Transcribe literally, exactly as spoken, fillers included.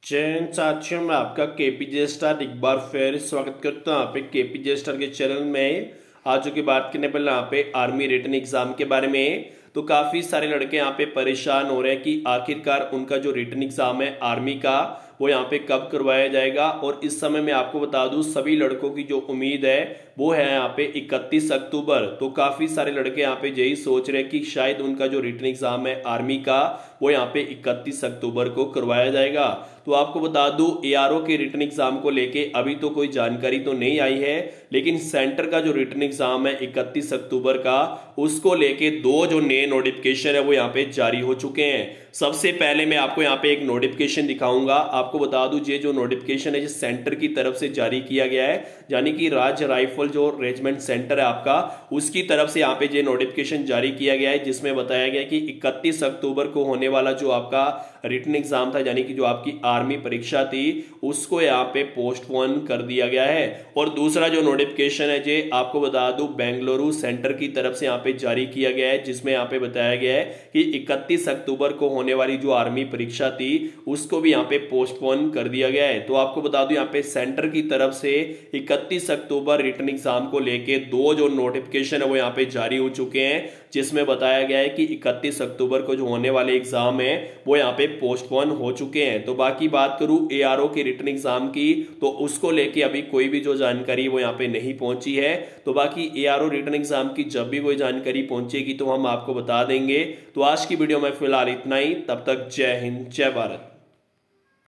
जैन साथियों में आपका केपीजे स्टार एक बार फिर स्वागत करता हूँ। यहाँ पे केपीजे स्टार के चैनल में आज जो की बात करने वाले यहाँ पे आर्मी रिटन एग्जाम के बारे में। तो काफी सारे लड़के यहाँ पे परेशान हो रहे हैं कि आखिरकार उनका जो रिटन एग्जाम है आर्मी का वो यहाँ पे कब करवाया जाएगा। और इस समय मैं आपको बता दूं सभी लड़कों की जो उम्मीद है वो है यहाँ पे इकतीस अक्टूबर। तो काफी सारे लड़के यहाँ पे यही सोच रहे हैं कि शायद उनका जो रिटन एग्जाम है आर्मी का वो यहाँ पे इकतीस अक्टूबर को करवाया जाएगा। तो आपको बता दूं एआरओ के रिटन एग्जाम को लेके अभी तो कोई जानकारी तो नहीं आई है, लेकिन सेंटर का जो रिटन एग्जाम है इकतीस अक्टूबर का उसको लेके दो जो नए नोटिफिकेशन है वो यहाँ पे जारी हो चुके हैं। सबसे पहले मैं आपको यहाँ पे एक नोटिफिकेशन दिखाऊंगा। आपको बता दूं ये जो नोटिफिकेशन है जो सेंटर की तरफ से जारी किया गया है, यानी कि राज्य राइफल जो रेजिमेंट सेंटर है आपका उसकी तरफ से यहाँ पे ये नोटिफिकेशन जारी किया गया है, जिसमें बताया गया कि इकतीस अक्टूबर को होने वाला जो आपका रिटन एग्जाम था यानी कि जो आपकी आर्मी परीक्षा थी उसको यहाँ पे पोस्टपोन कर दिया गया है। और दूसरा जो नोटिफिकेशन है जे आपको बता दूं बेंगलुरु सेंटर की तरफ से यहाँ पे जारी किया गया है, जिसमें यहाँ पे बताया गया है कि इकतीस अक्टूबर को होने वाली जो आर्मी परीक्षा थी उसको भी यहाँ पे पोस्टपोन कर दिया गया है। तो आपको बता दूं यहाँ पे सेंटर की तरफ से इकतीस अक्टूबर रिटन एग्जाम को लेके दो जो नोटिफिकेशन है वो यहाँ पे जारी हो चुके हैं, जिसमें बताया गया है कि इकतीस अक्टूबर को जो होने वाले एग्जाम है वो यहाँ पे पोस्टपोन हो चुके हैं। तो बाकी बात करूं एआरओ के रिटन एग्जाम की तो उसको लेके अभी कोई भी जो जानकारी वो यहाँ पे नहीं पहुंची है। तो बाकी एआरओ रिटन एग्जाम की जब भी कोई जानकारी पहुंचेगी तो हम आपको बता देंगे। तो आज की वीडियो में फिलहाल इतना ही, तब तक जय हिंद जय भारत।